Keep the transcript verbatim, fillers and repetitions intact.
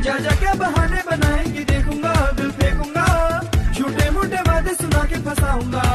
क्या जा क्या बहाने बनाएंगी देखूंगा, दिल फेंकूंगा, झूठे मूठे वादे सुना के फंसाऊंगा।